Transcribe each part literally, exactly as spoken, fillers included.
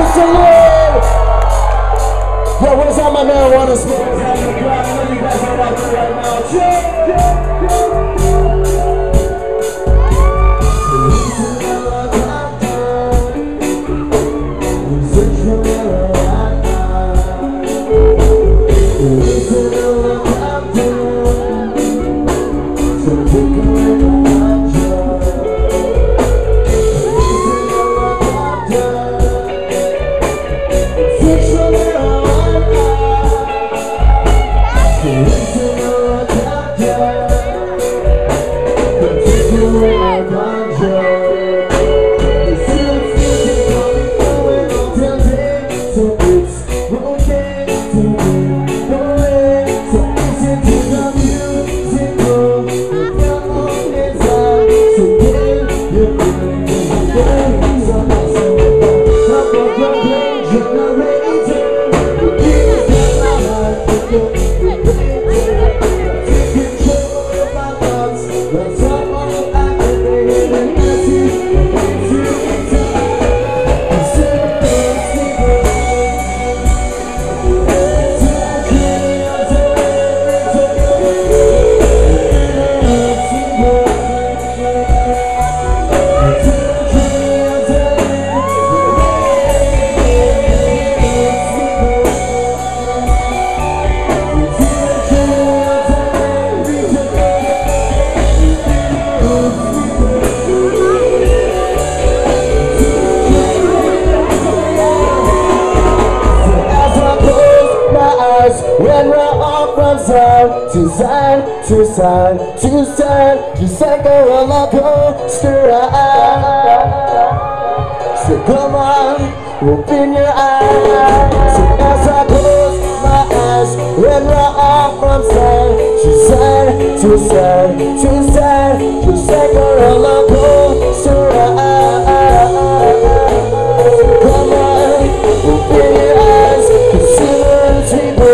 salute. Yo, where's all my marijuana smokers out in the crowd? I know you guys are out there right now. Jump, jump, jump. When we're all from side to side, to side, to side, just like a roller coaster ride. So come on, open your eyes. So as I close my eyes, when we're all from side to side, to side, to side, just like a roller coaster ride. So come on, open your eyes, consider people.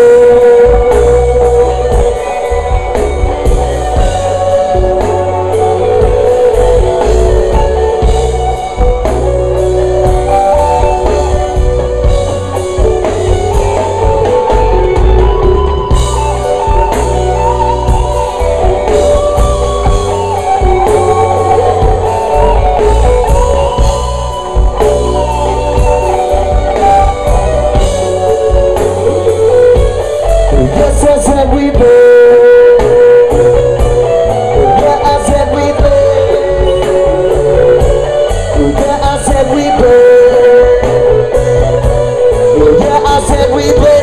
We